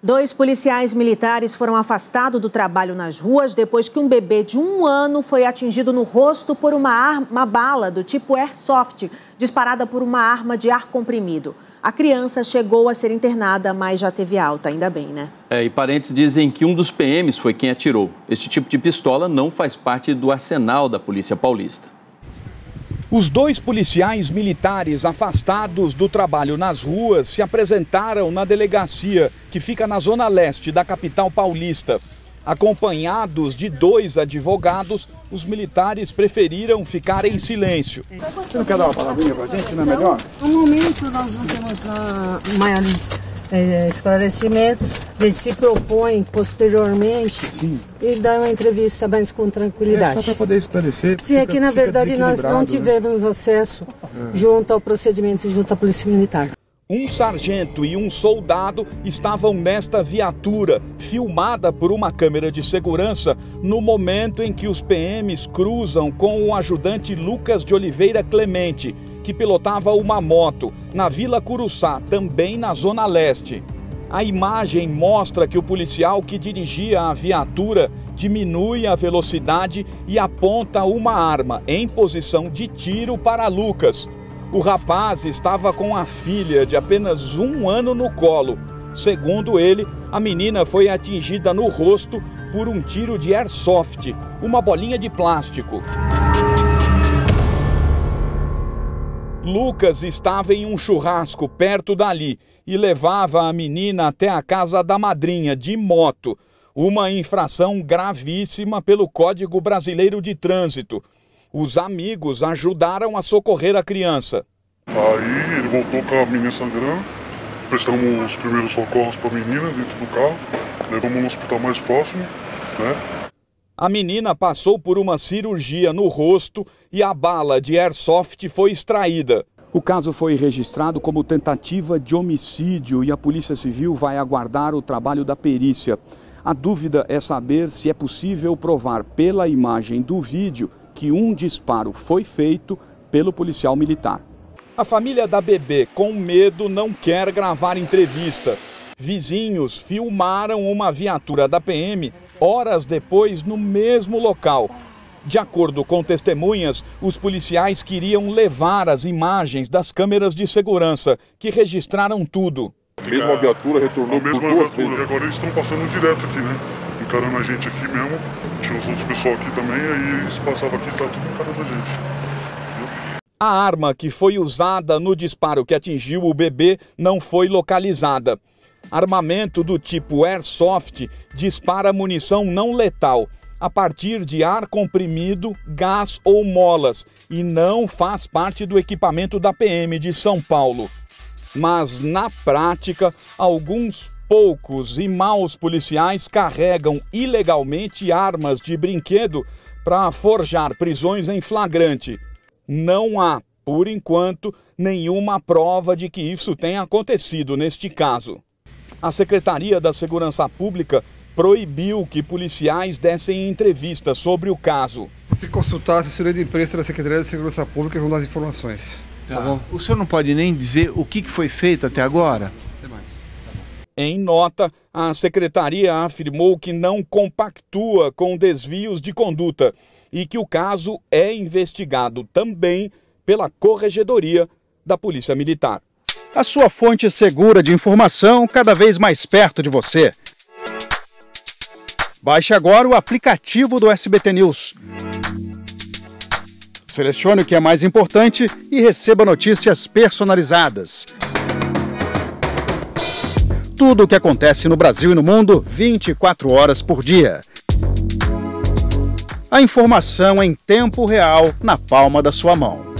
2 policiais militares foram afastados do trabalho nas ruas depois que um bebê de 1 ano foi atingido no rosto por uma bala do tipo Airsoft, disparada por uma arma de ar comprimido. A criança chegou a ser internada, mas já teve alta, ainda bem, né? E parentes dizem que um dos PMs foi quem atirou. Este tipo de pistola não faz parte do arsenal da Polícia Paulista. Os 2 policiais militares afastados do trabalho nas ruas se apresentaram na delegacia, que fica na zona leste da capital paulista. Acompanhados de 2 advogados, os militares preferiram ficar em silêncio. Você não quer dar uma palavrinha pra gente, não é melhor? No momento nós não temos maiores esclarecimentos. A gente se propõe posteriormente e dar uma entrevista mais com tranquilidade. Só para poder esclarecer. Sim, é que na verdade nós não tivemos acesso junto ao procedimento junto à Polícia Militar. Um sargento e um soldado estavam nesta viatura, filmada por uma câmera de segurança, no momento em que os PMs cruzam com o ajudante Lucas de Oliveira Clemente, que pilotava uma moto, na Vila Curuçá, também na Zona Leste. A imagem mostra que o policial que dirigia a viatura diminui a velocidade e aponta uma arma em posição de tiro para Lucas. O rapaz estava com a filha de apenas 1 ano no colo. Segundo ele, a menina foi atingida no rosto por um tiro de airsoft, uma bolinha de plástico. Lucas estava em um churrasco perto dali e levava a menina até a casa da madrinha de moto, uma infração gravíssima pelo Código Brasileiro de Trânsito. Os amigos ajudaram a socorrer a criança. Aí ele voltou com a menina sangrando, prestamos os primeiros socorros para a menina dentro do carro, levamos no hospital mais próximo, né? A menina passou por uma cirurgia no rosto e a bala de airsoft foi extraída. O caso foi registrado como tentativa de homicídio e a Polícia Civil vai aguardar o trabalho da perícia. A dúvida é saber se é possível provar pela imagem do vídeo que um disparo foi feito pelo policial militar. A família da bebê, com medo, não quer gravar entrevista. Vizinhos filmaram uma viatura da PM horas depois no mesmo local. De acordo com testemunhas, os policiais queriam levar as imagens das câmeras de segurança, que registraram tudo. A mesma viatura retornou por 2 vezes. E agora eles estão passando direto aqui, né? Encarando a gente aqui mesmo. Tinha os outros pessoal aqui também, aí eles passavam aqui e tá tudo encarando a gente. A arma que foi usada no disparo que atingiu o bebê não foi localizada. Armamento do tipo Airsoft dispara munição não letal a partir de ar comprimido, gás ou molas e não faz parte do equipamento da PM de São Paulo. Mas, na prática, alguns poucos e maus policiais carregam ilegalmente armas de brinquedo para forjar prisões em flagrante. Não há, por enquanto, nenhuma prova de que isso tenha acontecido neste caso. A Secretaria da Segurança Pública proibiu que policiais dessem entrevistas sobre o caso. Se consultar a assessoria de imprensa da Secretaria da Segurança Pública, vão dar as informações. Tá bom? O senhor não pode nem dizer o que foi feito até agora? Em nota, a Secretaria afirmou que não compactua com desvios de conduta e que o caso é investigado também pela Corregedoria da Polícia Militar. A sua fonte segura de informação cada vez mais perto de você. Baixe agora o aplicativo do SBT News. Selecione o que é mais importante e receba notícias personalizadas. Tudo o que acontece no Brasil e no mundo, 24 horas por dia. A informação em tempo real na palma da sua mão.